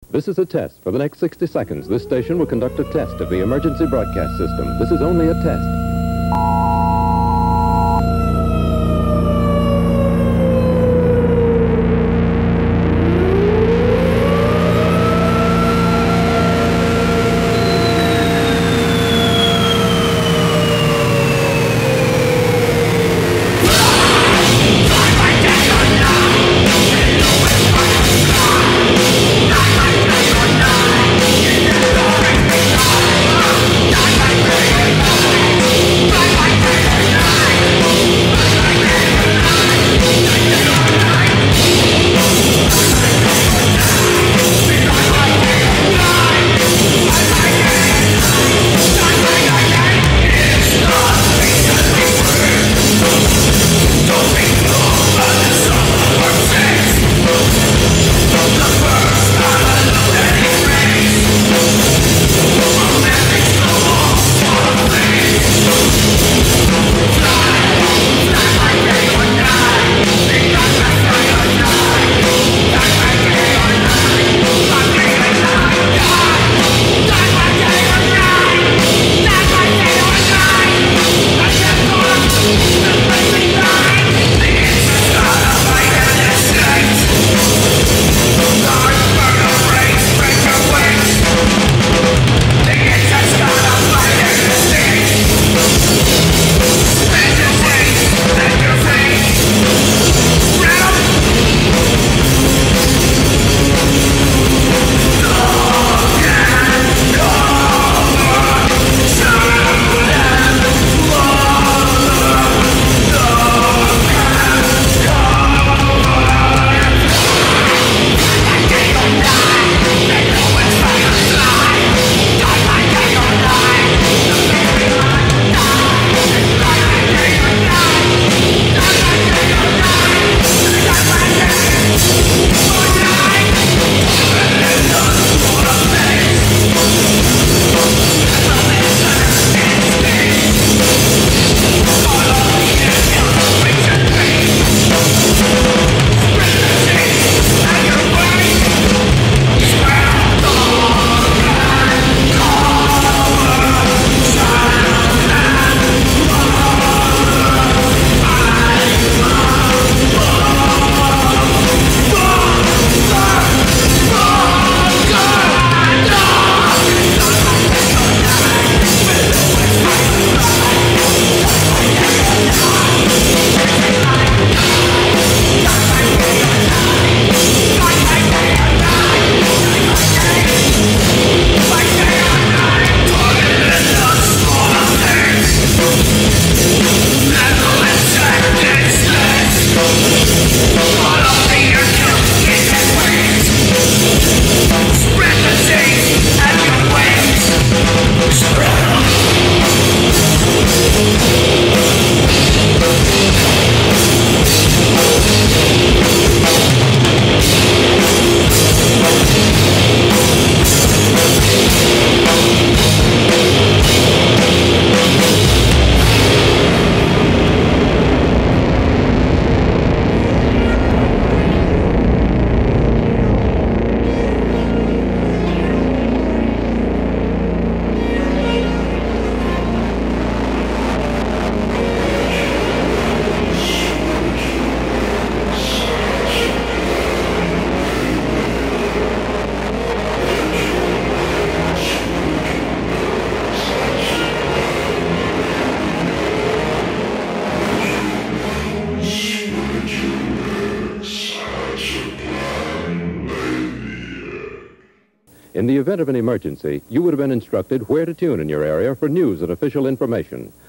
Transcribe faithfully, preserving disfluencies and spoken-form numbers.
This is a test. For the next sixty seconds, this station will conduct a test of the emergency broadcast system. This is only a test. In the event of an emergency, you would have been instructed where to tune in your area for news and official information.